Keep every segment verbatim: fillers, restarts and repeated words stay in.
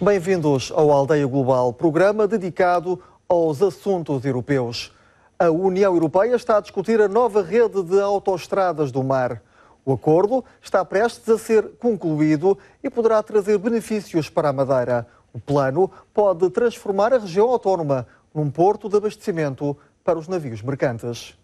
Bem-vindos ao Aldeia Global, programa dedicado aos assuntos europeus. A União Europeia está a discutir a nova rede de autoestradas do mar. O acordo está prestes a ser concluído e poderá trazer benefícios para a Madeira. O plano pode transformar a região autónoma num porto de abastecimento para os navios mercantes.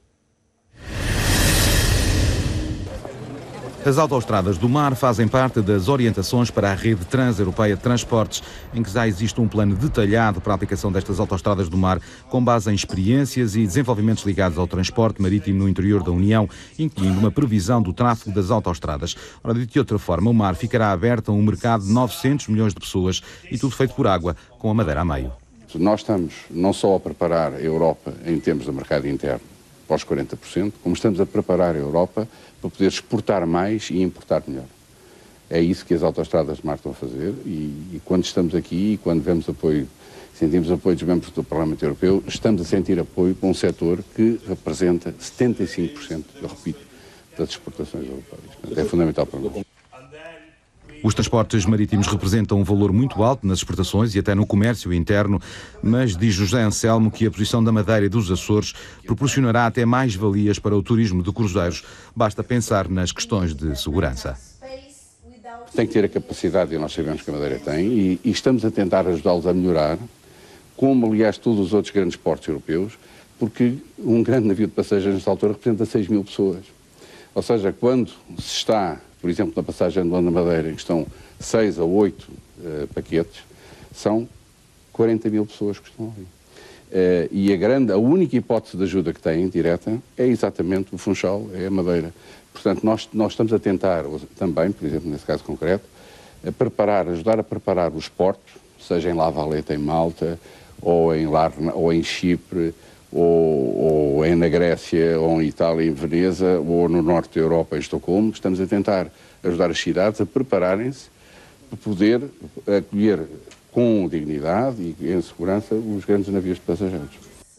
As autoestradas do mar fazem parte das orientações para a rede transeuropeia de transportes, em que já existe um plano detalhado para a aplicação destas autoestradas do mar, com base em experiências e desenvolvimentos ligados ao transporte marítimo no interior da União, incluindo uma previsão do tráfego das autoestradas. Ora, de outra forma, o mar ficará aberto a um mercado de novecentos milhões de pessoas e tudo feito por água, com a Madeira a meio. Nós estamos não só a preparar a Europa em termos de mercado interno para os quarenta por cento, como estamos a preparar a Europa para poder exportar mais e importar melhor. É isso que as autoestradas de mar estão a fazer e, e quando estamos aqui e quando vemos apoio, sentimos apoio dos membros do Parlamento Europeu, estamos a sentir apoio para um setor que representa setenta e cinco por cento, eu repito, das exportações europeias. Portanto, é fundamental para nós. Os transportes marítimos representam um valor muito alto nas exportações e até no comércio interno, mas diz José Anselmo que a posição da Madeira e dos Açores proporcionará até mais valias para o turismo de cruzeiros. Basta pensar nas questões de segurança. Tem que ter a capacidade, e nós sabemos que a Madeira tem, e, e estamos a tentar ajudá-los a melhorar, como aliás todos os outros grandes portos europeus, porque um grande navio de passageiros nesta altura representa seis mil pessoas. Ou seja, quando se está, por exemplo, na passagem de Luanda-Madeira, em que estão seis ou oito uh, paquetes, são quarenta mil pessoas que estão ali. Uh, e a, grande, a única hipótese de ajuda que têm, direta, é exatamente o Funchal, é a Madeira. Portanto, nós, nós estamos a tentar também, por exemplo, nesse caso concreto, a preparar, ajudar a preparar os portos, seja em La Valeta, em Malta, ou em, Larna, ou em Chipre, ou, ou em na Grécia, ou em Itália, em Veneza, ou no norte da Europa, em Estocolmo. Estamos a tentar ajudar as cidades a prepararem-se para poder acolher com dignidade e em segurança os grandes navios de passageiros.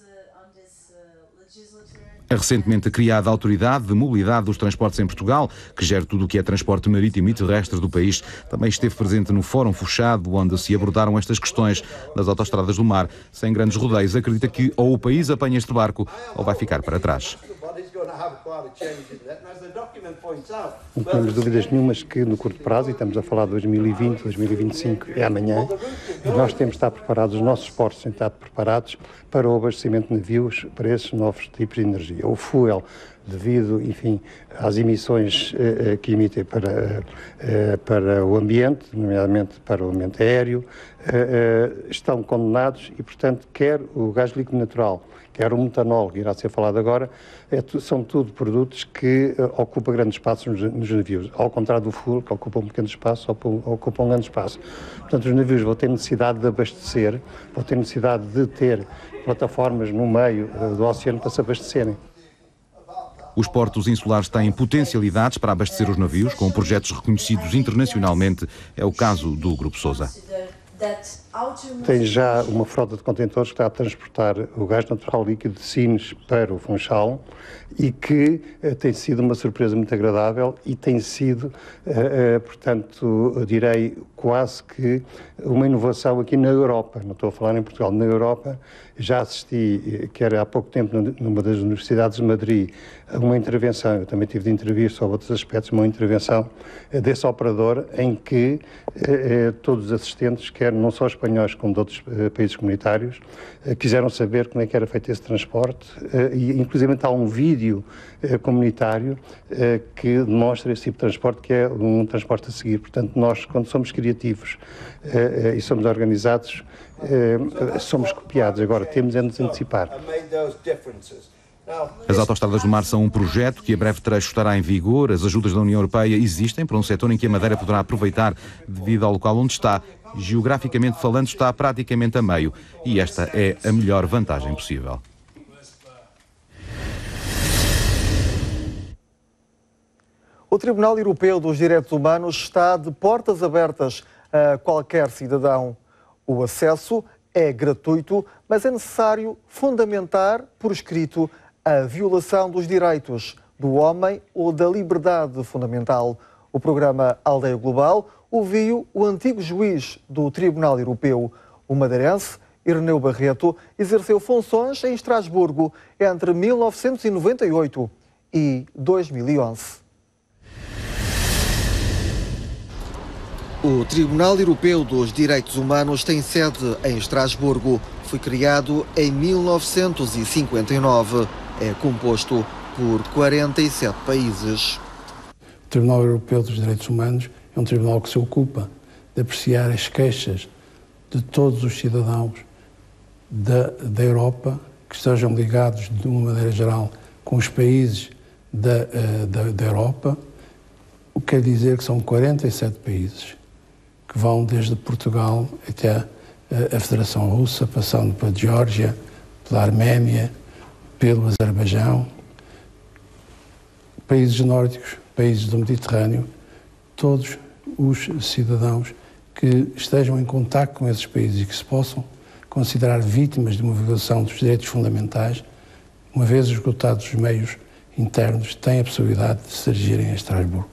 A recentemente criada Autoridade de Mobilidade dos Transportes em Portugal, que gera tudo o que é transporte marítimo e terrestre do país, também esteve presente no Fórum Fechado, onde se abordaram estas questões das autoestradas do mar. Sem grandes rodeios, acredita que ou o país apanha este barco ou vai ficar para trás. Não temos dúvidas nenhumas que no curto prazo, e estamos a falar de dois mil e vinte, dois mil e vinte e cinco, é amanhã, nós temos de estar preparados, os nossos portos têm de estar preparados para o abastecimento de navios para esses novos tipos de energia. O fuel, devido, enfim, às emissões eh, que emitem para, eh, para o ambiente, nomeadamente para o ambiente aéreo, eh, eh, estão condenados e, portanto, quer o gás líquido natural, quer o metanol, que irá ser falado agora, é, são tudo produtos que uh, ocupam grande espaço nos, nos navios, ao contrário do fuel, que ocupa um pequeno espaço, ou ocupa um grande espaço. Portanto, os navios vão ter necessidade de abastecer, vão ter necessidade de ter plataformas no meio uh, do oceano para se abastecerem. Os portos insulares têm potencialidades para abastecer os navios, com projetos reconhecidos internacionalmente. É o caso do Grupo Sousa. Tem já uma frota de contentores que está a transportar o gás natural líquido de Sines para o Funchal e que uh, tem sido uma surpresa muito agradável e tem sido, uh, uh, portanto, eu direi quase que uma inovação aqui na Europa. Não estou a falar em Portugal, na Europa. Já assisti, quer há pouco tempo, numa das universidades de Madrid, a uma intervenção, eu também tive de intervir sobre outros aspectos, uma intervenção desse operador em que eh, todos os assistentes, quer não só espanhóis como de outros eh, países comunitários, eh, quiseram saber como é que era feito esse transporte eh, e inclusive há um vídeo eh, comunitário eh, que demonstra esse tipo de transporte, que é um transporte a seguir. Portanto, nós, quando somos criativos eh, eh, e somos organizados, eh, somos copiados. Agora, temos é de nos antecipar. As autoestradas do mar são um projeto que a breve trecho estará em vigor. As ajudas da União Europeia existem para um setor em que a Madeira poderá aproveitar devido ao local onde está. Geograficamente falando, está praticamente a meio e esta é a melhor vantagem possível. O Tribunal Europeu dos Direitos Humanos está de portas abertas a qualquer cidadão. O acesso é gratuito, mas é necessário fundamentar por escrito a violação dos direitos do homem ou da liberdade fundamental. O programa Aldeia Global ouviu o antigo juiz do Tribunal Europeu. O madeirense Ireneu Barreto exerceu funções em Estrasburgo entre mil novecentos e noventa e oito e dois mil e onze. O Tribunal Europeu dos Direitos Humanos tem sede em Estrasburgo. Foi criado em mil novecentos e cinquenta e nove. É composto por quarenta e sete países. O Tribunal Europeu dos Direitos Humanos é um tribunal que se ocupa de apreciar as queixas de todos os cidadãos da, da Europa que estejam ligados, de uma maneira geral, com os países da, da, da Europa, o que quer dizer que são quarenta e sete países, que vão desde Portugal até a Federação Russa, passando pela Geórgia, pela Arménia, pelo Azerbaijão, países nórdicos, países do Mediterrâneo, todos os cidadãos que estejam em contacto com esses países e que se possam considerar vítimas de uma violação dos direitos fundamentais, uma vez esgotados os meios internos, têm a possibilidade de se dirigirem a Estrasburgo.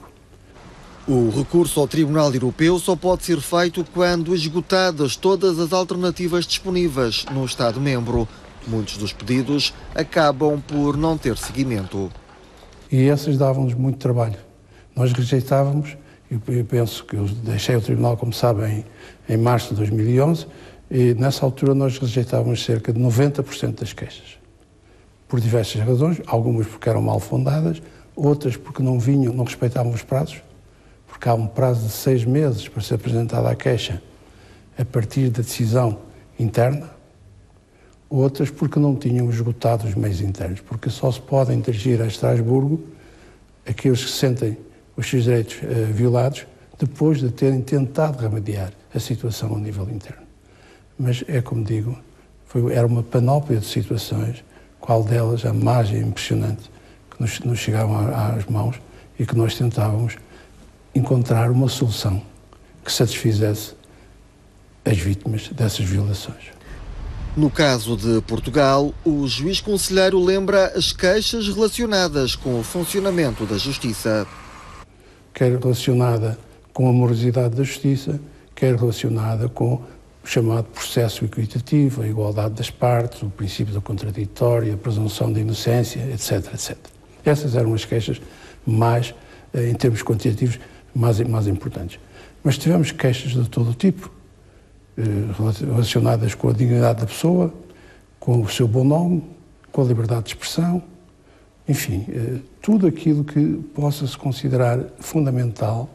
O recurso ao Tribunal Europeu só pode ser feito quando esgotadas todas as alternativas disponíveis no Estado-membro. Muitos dos pedidos acabam por não ter seguimento. E esses davam-nos muito trabalho. Nós rejeitávamos, eu penso que eu deixei o Tribunal, como sabem, em, em março de dois mil e onze, e nessa altura nós rejeitávamos cerca de noventa por cento das queixas. Por diversas razões, algumas porque eram mal fundadas, outras porque não vinham, não respeitavam os prazos, porque há um prazo de seis meses para ser apresentada a queixa a partir da decisão interna, outras porque não tinham esgotado os meios internos, porque só se podem dirigir a Estrasburgo aqueles que sentem os seus direitos uh, violados depois de terem tentado remediar a situação a nível interno. Mas é como digo, foi, era uma panóplia de situações, qual delas a margem impressionante que nos, nos chegavam às mãos e que nós tentávamos encontrar uma solução que satisfizesse as vítimas dessas violações. No caso de Portugal, o juiz conselheiro lembra as queixas relacionadas com o funcionamento da justiça. Quer relacionada com a morosidade da justiça, quer relacionada com o chamado processo equitativo, a igualdade das partes, o princípio do contraditório, a presunção de inocência, etc, etcétera. Essas eram as queixas mais, em termos quantitativos, mais, mais importantes. Mas tivemos queixas de todo o tipo, relacionadas com a dignidade da pessoa, com o seu bom nome, com a liberdade de expressão, enfim, tudo aquilo que possa se considerar fundamental.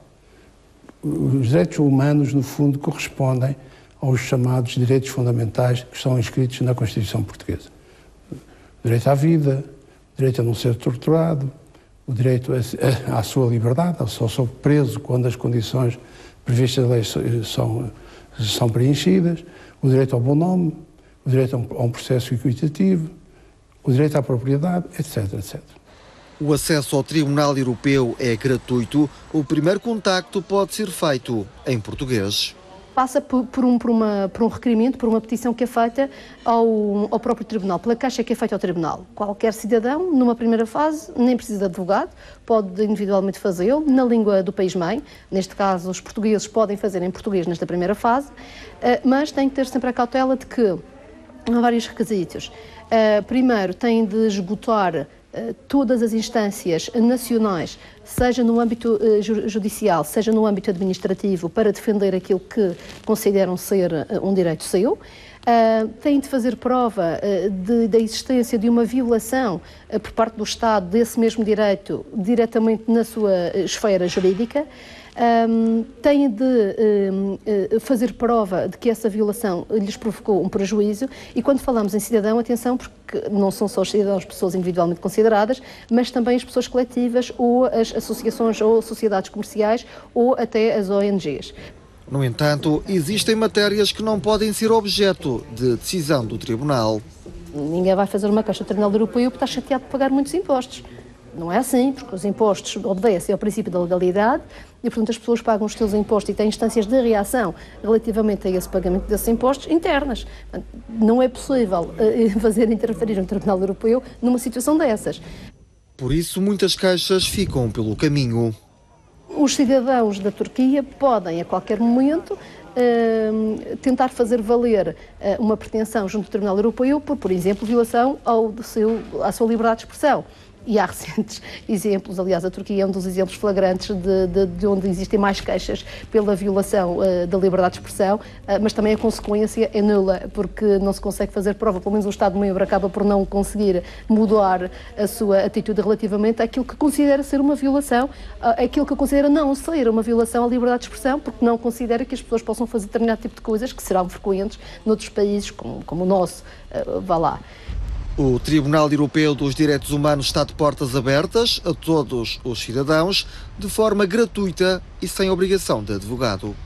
Os direitos humanos, no fundo, correspondem aos chamados direitos fundamentais que estão inscritos na Constituição Portuguesa. O direito à vida, o direito a não ser torturado, o direito à sua liberdade, ao seu preso quando as condições previstas da lei são, são preenchidas, o direito ao bom nome, o direito a um processo equitativo, o direito à propriedade, etc, etcétera. O acesso ao Tribunal Europeu é gratuito. O primeiro contacto pode ser feito em português. Passa por, por, um, por, uma, por um requerimento, por uma petição que é feita ao, ao próprio Tribunal, pela caixa que é feita ao Tribunal. Qualquer cidadão, numa primeira fase, nem precisa de advogado, pode individualmente fazê-lo na língua do país-mãe. Neste caso, os portugueses podem fazer em português nesta primeira fase, mas tem que ter sempre a cautela de que há vários requisitos. Primeiro, tem de esgotar todas as instâncias nacionais, seja no âmbito uh, judicial, seja no âmbito administrativo, para defender aquilo que consideram ser uh, um direito seu. Uh, têm de fazer prova uh, de, da existência de uma violação uh, por parte do Estado desse mesmo direito, diretamente na sua esfera jurídica. Um, têm de um, fazer prova de que essa violação lhes provocou um prejuízo, e quando falamos em cidadão, atenção, porque não são só os cidadãos pessoas individualmente consideradas, mas também as pessoas coletivas ou as associações ou sociedades comerciais ou até as O N Gs. No entanto, existem matérias que não podem ser objeto de decisão do Tribunal. Ninguém vai fazer uma queixa ao Tribunal Europeu porque está chateado de pagar muitos impostos. Não é assim, porque os impostos obedecem ao princípio da legalidade e, portanto, as pessoas pagam os seus impostos e têm instâncias de reação relativamente a esse pagamento desses impostos internas. Não é possível uh, fazer interferir um Tribunal Europeu numa situação dessas. Por isso, muitas queixas ficam pelo caminho. os cidadãos da Turquia podem, a qualquer momento, Uh, tentar fazer valer uh, uma pretensão junto do Tribunal Europeu por, por exemplo, violação ao do seu, à sua liberdade de expressão. E há recentes exemplos, aliás, a Turquia é um dos exemplos flagrantes de, de, de onde existem mais queixas pela violação uh, da liberdade de expressão, uh, mas também a consequência é nula, porque não se consegue fazer prova, pelo menos o Estado-membro acaba por não conseguir mudar a sua atitude relativamente àquilo que considera ser uma violação, uh, àquilo que considera não ser uma violação à liberdade de expressão, porque não considera que as pessoas possam fazer determinado tipo de coisas que serão frequentes noutros países, como, como o nosso, uh, vá lá. O Tribunal Europeu dos Direitos Humanos está de portas abertas a todos os cidadãos, de forma gratuita e sem obrigação de advogado.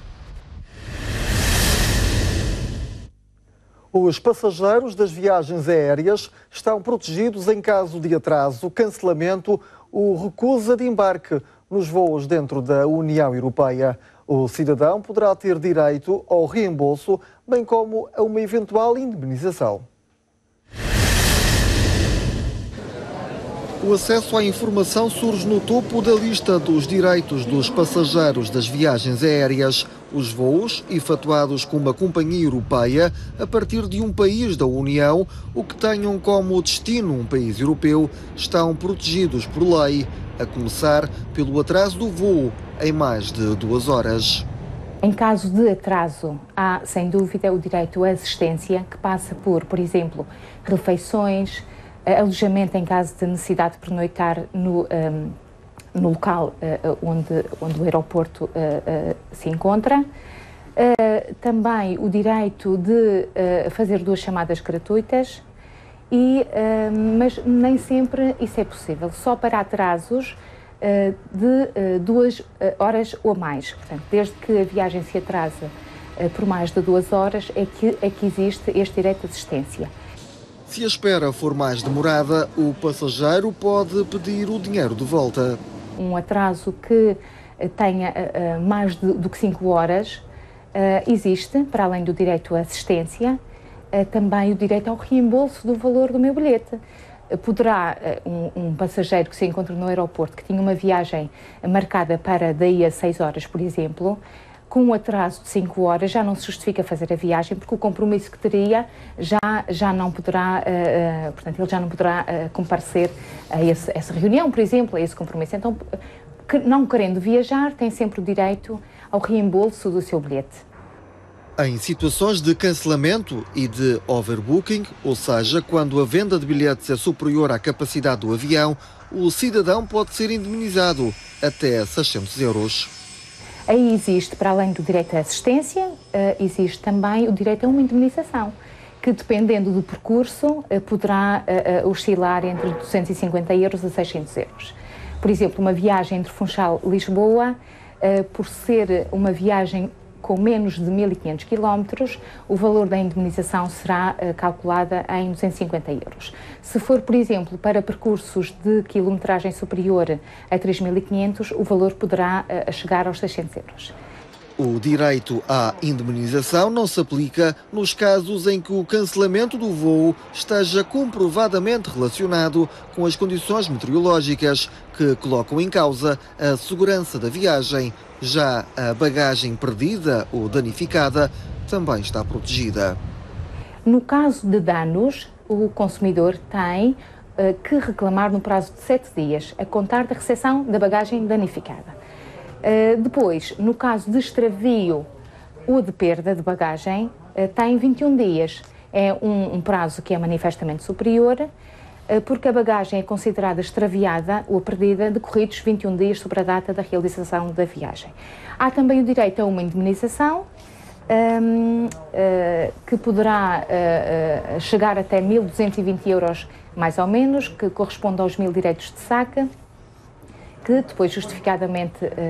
Os passageiros das viagens aéreas estão protegidos em caso de atraso, cancelamento ou recusa de embarque nos voos dentro da União Europeia. O cidadão poderá ter direito ao reembolso, bem como a uma eventual indemnização. O acesso à informação surge no topo da lista dos direitos dos passageiros das viagens aéreas. Os voos efetuados com uma companhia europeia a partir de um país da União ou que tenham como destino um país europeu estão protegidos por lei, a começar pelo atraso do voo em mais de duas horas. Em caso de atraso, há sem dúvida o direito à assistência, que passa por, por exemplo, refeições, alojamento em caso de necessidade de pernoitar no, um, no local uh, onde, onde o aeroporto uh, uh, se encontra. Uh, também o direito de uh, fazer duas chamadas gratuitas, e, uh, mas nem sempre isso é possível, só para atrasos uh, de uh, duas uh, horas ou mais. Portanto, desde que a viagem se atrasa uh, por mais de duas horas é que, é que existe este direito de assistência. Se a espera for mais demorada, o passageiro pode pedir o dinheiro de volta. Um atraso que tenha uh, mais de, do que cinco horas uh, existe, para além do direito à assistência, uh, também o direito ao reembolso do valor do meu bilhete. Uh, poderá uh, um, um passageiro que se encontra no aeroporto, que tinha uma viagem marcada para daí a seis horas, por exemplo, com um atraso de cinco horas, já não se justifica fazer a viagem, porque o compromisso que teria já, já não poderá, uh, uh, portanto, ele já não poderá uh, comparecer a esse, essa reunião, por exemplo, a esse compromisso. Então, que, não querendo viajar, tem sempre o direito ao reembolso do seu bilhete. Em situações de cancelamento e de overbooking, ou seja, quando a venda de bilhetes é superior à capacidade do avião, o cidadão pode ser indemnizado até seiscentos euros. Aí existe, para além do direito à assistência, existe também o direito a uma indemnização, que dependendo do percurso poderá oscilar entre duzentos e cinquenta euros a seiscentos euros. Por exemplo, uma viagem entre Funchal e Lisboa, por ser uma viagem com menos de mil e quinhentos quilómetros, o valor da indemnização será uh, calculada em duzentos e cinquenta euros. Se for, por exemplo, para percursos de quilometragem superior a três mil e quinhentos, o valor poderá uh, chegar aos seiscentos euros. O direito à indemnização não se aplica nos casos em que o cancelamento do voo esteja comprovadamente relacionado com as condições meteorológicas que colocam em causa a segurança da viagem. Já a bagagem perdida ou danificada também está protegida. No caso de danos, o consumidor tem uh, que reclamar no prazo de sete dias, a contar da recepção da bagagem danificada. Uh, depois, no caso de extravio ou de perda de bagagem, uh, tem vinte e um dias. É um, um prazo que é manifestamente superior, uh, porque a bagagem é considerada extraviada ou perdida decorridos vinte e um dias sobre a data da realização da viagem. Há também o direito a uma indemnização, um, uh, que poderá uh, uh, chegar até mil duzentos e vinte euros, mais ou menos, que corresponde aos mil direitos de saque, que depois justificadamente uh,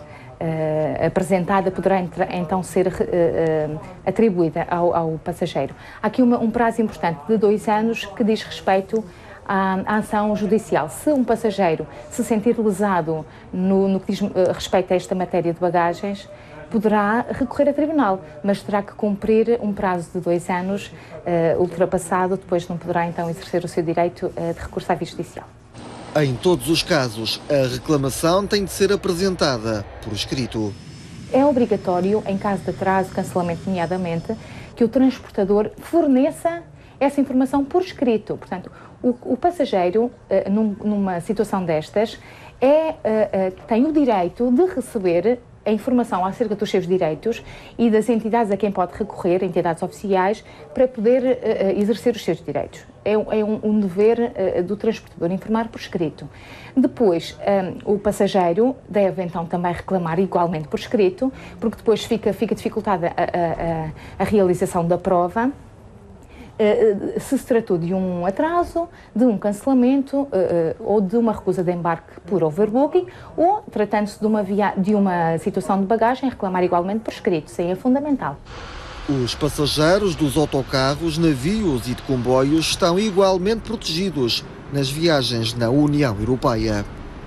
uh, apresentada poderá então ser uh, uh, atribuída ao, ao passageiro. Há aqui uma, um prazo importante de dois anos que diz respeito à, à ação judicial. Se um passageiro se sentir lesado no, no que diz uh, respeito a esta matéria de bagagens, poderá recorrer a tribunal, mas terá que cumprir um prazo de dois anos uh, ultrapassado, depois não poderá então exercer o seu direito uh, de recurso à via judicial. Em todos os casos, a reclamação tem de ser apresentada por escrito. É obrigatório, em caso de atraso, cancelamento nomeadamente, que o transportador forneça essa informação por escrito. Portanto, o, o passageiro, uh, num, numa situação destas, é, uh, uh, tem o direito de receber a informação acerca dos seus direitos e das entidades a quem pode recorrer, entidades oficiais, para poder uh, exercer os seus direitos. É, é um, um dever uh, do transportador informar por escrito. Depois, um, o passageiro deve então também reclamar igualmente por escrito, porque depois fica, fica dificultada a, a, a realização da prova, se se tratou de um atraso, de um cancelamento uh, ou de uma recusa de embarque por overbooking, ou, tratando-se de uma, via de uma situação de bagagem, reclamar igualmente por escrito. Isso é fundamental. Os passageiros dos autocarros, navios e de comboios estão igualmente protegidos nas viagens na União Europeia.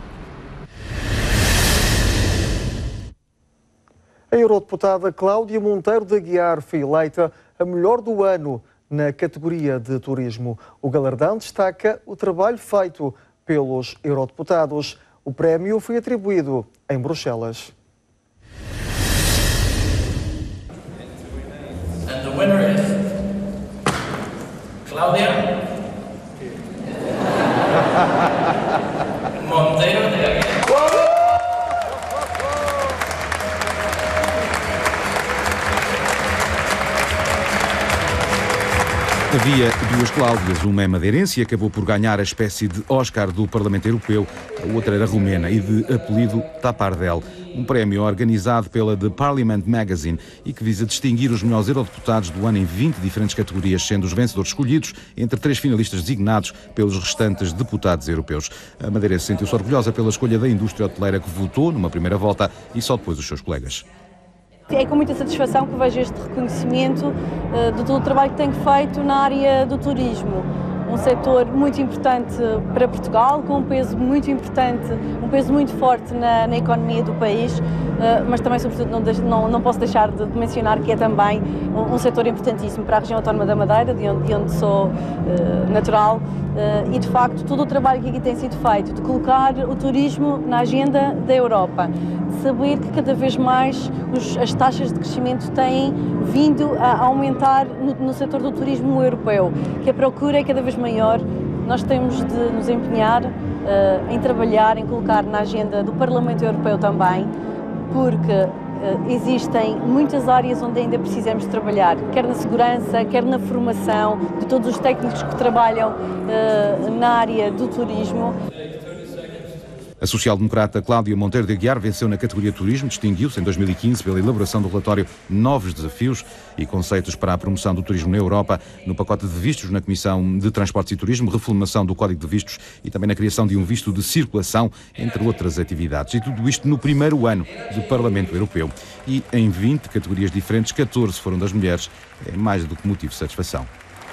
A eurodeputada Cláudia Monteiro de Aguiar foi eleita a melhor do ano na categoria de turismo. O galardão destaca o trabalho feito pelos eurodeputados. O prémio foi atribuído em Bruxelas. And the winner is Cláudia Monteiro de Aguiar. Havia duas Cláudias, uma é madeirense e acabou por ganhar a espécie de Oscar do Parlamento Europeu, a outra era romena e de apelido Tapardel, um prémio organizado pela The Parliament Magazine e que visa distinguir os melhores eurodeputados do ano em vinte diferentes categorias, sendo os vencedores escolhidos entre três finalistas designados pelos restantes deputados europeus. A madeirense sentiu-se orgulhosa pela escolha da indústria hoteleira que votou numa primeira volta e só depois os seus colegas. É com muita satisfação que vejo este reconhecimento uh, de todo o trabalho que tenho feito na área do turismo. Um setor muito importante para Portugal, com um peso muito importante, um peso muito forte na, na economia do país, uh, mas também, sobretudo, não, não, não posso deixar de mencionar que é também um, um setor importantíssimo para a região autónoma da Madeira, de onde, de onde sou uh, natural, uh, e de facto todo o trabalho que aqui tem sido feito, de colocar o turismo na agenda da Europa, de saber que cada vez mais os, as taxas de crescimento têm vindo a aumentar no, no setor do turismo europeu, que a procura é cada vez maior. Nós temos de nos empenhar uh, em trabalhar, em colocar na agenda do Parlamento Europeu também, porque uh, existem muitas áreas onde ainda precisamos trabalhar, quer na segurança, quer na formação de todos os técnicos que trabalham uh, na área do turismo. A social-democrata Cláudia Monteiro de Aguiar venceu na categoria Turismo, distinguiu-se em dois mil e quinze pela elaboração do relatório Novos Desafios e Conceitos para a Promoção do Turismo na Europa, no pacote de vistos na Comissão de Transportes e Turismo, reformulação do Código de Vistos e também na criação de um visto de circulação, entre outras atividades. E tudo isto no primeiro ano do Parlamento Europeu. E em vinte categorias diferentes, catorze foram das mulheres. É mais do que motivo de satisfação.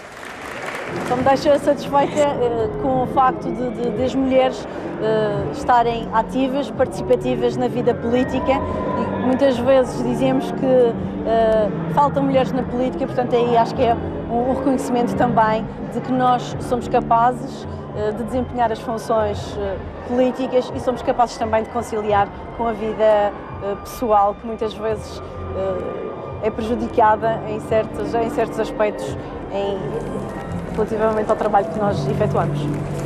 Só me deixa satisfeita uh, com o facto de, de, de as mulheres uh, estarem ativas, participativas na vida política. E muitas vezes dizemos que uh, faltam mulheres na política, portanto aí acho que é um, um reconhecimento também de que nós somos capazes uh, de desempenhar as funções uh, políticas e somos capazes também de conciliar com a vida uh, pessoal, que muitas vezes uh, é prejudicada em certos, em certos aspectos em, relativamente ao trabalho que nós efetuamos.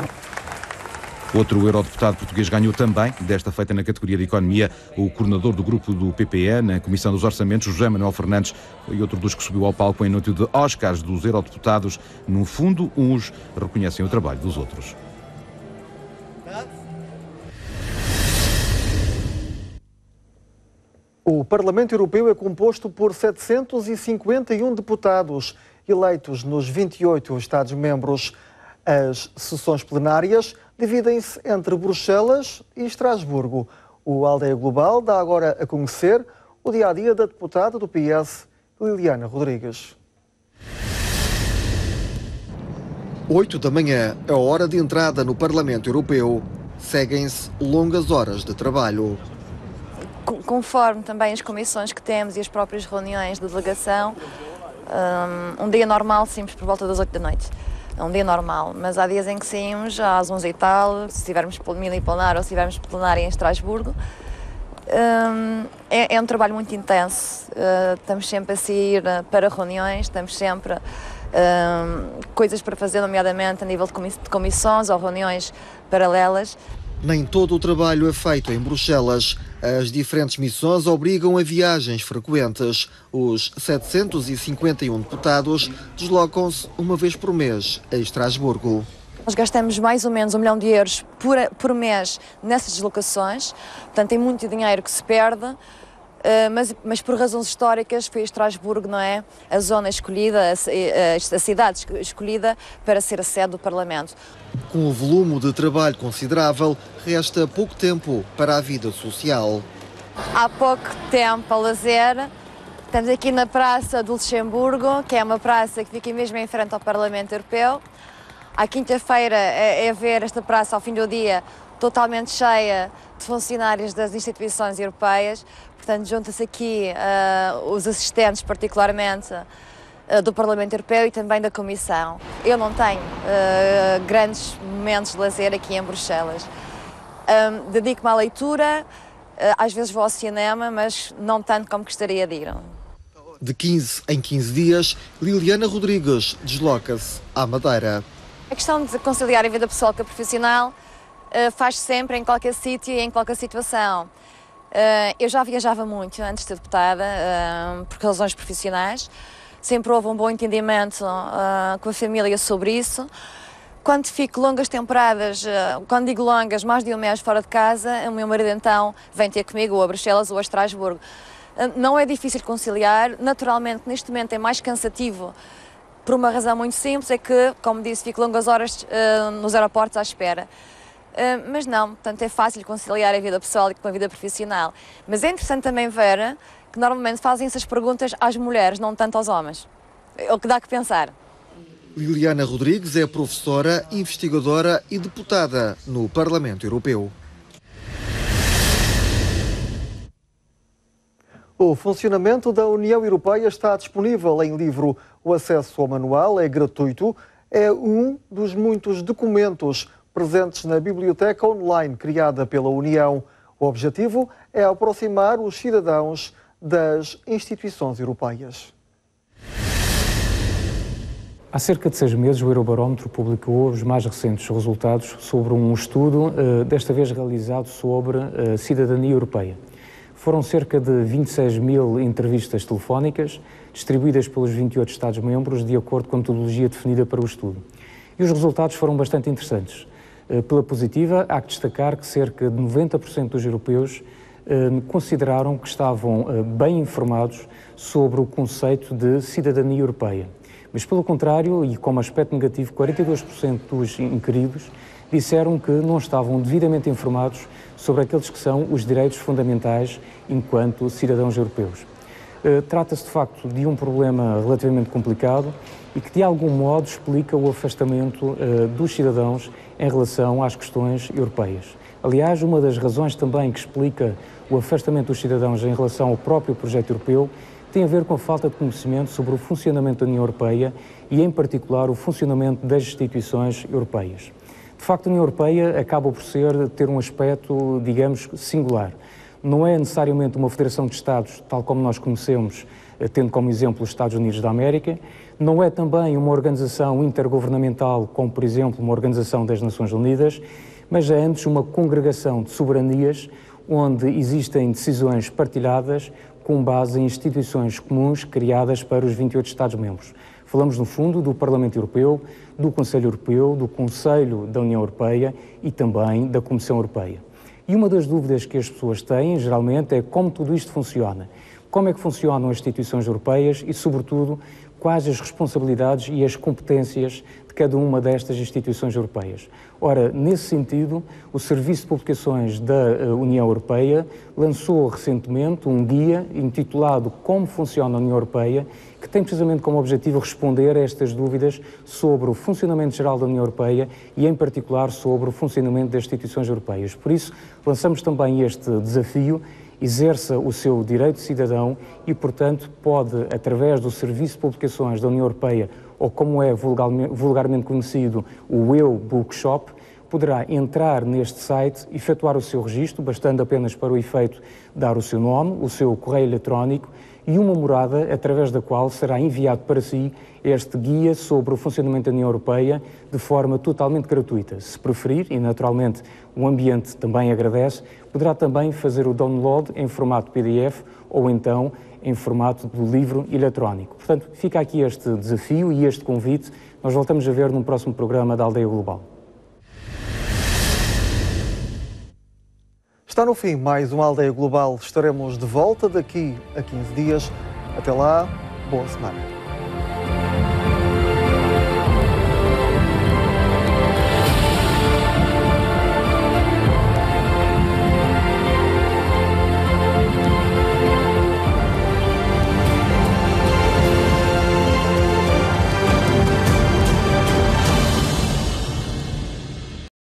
Outro eurodeputado português ganhou também, desta feita na categoria de Economia, o coordenador do grupo do P P E na Comissão dos Orçamentos, José Manuel Fernandes, foi outro dos que subiu ao palco em noite de Oscars dos eurodeputados. No fundo, uns reconhecem o trabalho dos outros. O Parlamento Europeu é composto por setecentos e cinquenta e um deputados eleitos nos vinte e oito Estados-membros. As sessões plenárias dividem-se entre Bruxelas e Estrasburgo. O Aldeia Global dá agora a conhecer o dia-a-dia da deputada do P S, Liliana Rodrigues. Oito da manhã, a hora de entrada no Parlamento Europeu. Seguem-se longas horas de trabalho. Conforme também as comissões que temos e as próprias reuniões de delegação, um dia normal, simples, por volta das oito da noite. é um dia normal, mas há dias em que saímos às onze e tal, se estivermos miliplanar ou se estivermos plenário em Estrasburgo. Um, é, é um trabalho muito intenso, uh, estamos sempre a sair para reuniões, estamos sempre um, coisas para fazer, nomeadamente a nível de, comiss de comissões ou reuniões paralelas. Nem todo o trabalho é feito em Bruxelas. As diferentes missões obrigam a viagens frequentes. Os setecentos e cinquenta e um deputados deslocam-se uma vez por mês a Estrasburgo. Nós gastamos mais ou menos um milhão de euros por, por mês nessas deslocações, portanto tem muito dinheiro que se perde, uh, mas, mas por razões históricas foi Estrasburgo, não é? A zona escolhida, a, a, a cidade escolhida para ser a sede do Parlamento. Com o volume de trabalho considerável, resta pouco tempo para a vida social. Há pouco tempo a lazer. Estamos aqui na Praça do Luxemburgo, que é uma praça que fica mesmo em frente ao Parlamento Europeu. À quinta-feira é, é ver esta praça ao fim do dia totalmente cheia de funcionários das instituições europeias. Portanto, junta-se aqui uh, os assistentes, particularmente, uh, do Parlamento Europeu e também da Comissão. Eu não tenho uh, grandes momentos de lazer aqui em Bruxelas. Um, dedico-me à leitura, uh, às vezes vou ao cinema, mas não tanto como gostaria de ir. De quinze em quinze dias, Liliana Rodrigues desloca-se à Madeira. A questão de conciliar a vida pessoal com a profissional uh, faz sempre em qualquer sítio e em qualquer situação. Uh, eu já viajava muito antes de ser deputada, uh, por razões profissionais. Sempre houve um bom entendimento uh, com a família sobre isso. Quando fico longas temporadas, uh, quando digo longas, mais de um mês fora de casa, o meu marido então vem ter comigo ou a Bruxelas ou a Estrasburgo. Uh, não é difícil conciliar, naturalmente neste momento é mais cansativo. Por uma razão muito simples, é que, como disse, fico longas horas uh, nos aeroportos à espera. Uh, mas não, portanto é fácil conciliar a vida pessoal com a vida profissional. Mas é interessante também ver que normalmente fazem essas perguntas às mulheres, não tanto aos homens. É o que dá que pensar. Liliana Rodrigues é professora, investigadora e deputada no Parlamento Europeu. O funcionamento da União Europeia está disponível em livro. O acesso ao manual é gratuito. É um dos muitos documentos presentes na biblioteca online criada pela União. O objetivo é aproximar os cidadãos das instituições europeias. Há cerca de seis meses, o Eurobarómetro publicou os mais recentes resultados sobre um estudo, desta vez realizado sobre a cidadania europeia. Foram cerca de vinte e seis mil entrevistas telefónicas, distribuídas pelos vinte e oito Estados-membros, de acordo com a metodologia definida para o estudo. E os resultados foram bastante interessantes. Pela positiva, há que destacar que cerca de noventa por cento dos europeus consideraram que estavam bem informados sobre o conceito de cidadania europeia. Mas, pelo contrário, e como aspecto negativo, quarenta e dois por cento dos inquiridos disseram que não estavam devidamente informados sobre aqueles que são os direitos fundamentais enquanto cidadãos europeus. Trata-se, de facto, de um problema relativamente complicado e que, de algum modo, explica o afastamento dos cidadãos em relação às questões europeias. Aliás, uma das razões também que explica o afastamento dos cidadãos em relação ao próprio projeto europeu tem a ver com a falta de conhecimento sobre o funcionamento da União Europeia e, em particular, o funcionamento das instituições europeias. De facto, a União Europeia acaba por ser, ter um aspecto, digamos, singular. Não é necessariamente uma federação de Estados, tal como nós conhecemos, tendo como exemplo os Estados Unidos da América. Não é também uma organização intergovernamental, como, por exemplo, uma organização das Nações Unidas, mas é antes uma congregação de soberanias, onde existem decisões partilhadas com base em instituições comuns criadas para os vinte e oito Estados-membros. Falamos, no fundo, do Parlamento Europeu, do Conselho Europeu, do Conselho da União Europeia e também da Comissão Europeia. E uma das dúvidas que as pessoas têm, geralmente, é como tudo isto funciona. Como é que funcionam as instituições europeias e, sobretudo, quais as responsabilidades e as competências de cada uma destas instituições europeias. Ora, nesse sentido, o Serviço de Publicações da União Europeia lançou recentemente um guia intitulado Como Funciona a União Europeia, que tem precisamente como objetivo responder a estas dúvidas sobre o funcionamento geral da União Europeia e, em particular, sobre o funcionamento das instituições europeias. Por isso, lançamos também este desafio. Exerça o seu direito de cidadão e, portanto, pode, através do Serviço de Publicações da União Europeia ou como é vulgarmente conhecido, o Eu Bookshop, poderá entrar neste site, efetuar o seu registro, bastando apenas para o efeito dar o seu nome, o seu correio eletrónico e uma morada através da qual será enviado para si este guia sobre o funcionamento da União Europeia de forma totalmente gratuita. Se preferir, e naturalmente o ambiente também agradece, poderá também fazer o download em formato P D F ou então em formato do livro eletrónico. Portanto, fica aqui este desafio e este convite. Nós voltamos a ver num próximo programa da Aldeia Global. Está no fim mais uma Aldeia Global. Estaremos de volta daqui a quinze dias. Até lá, boa semana.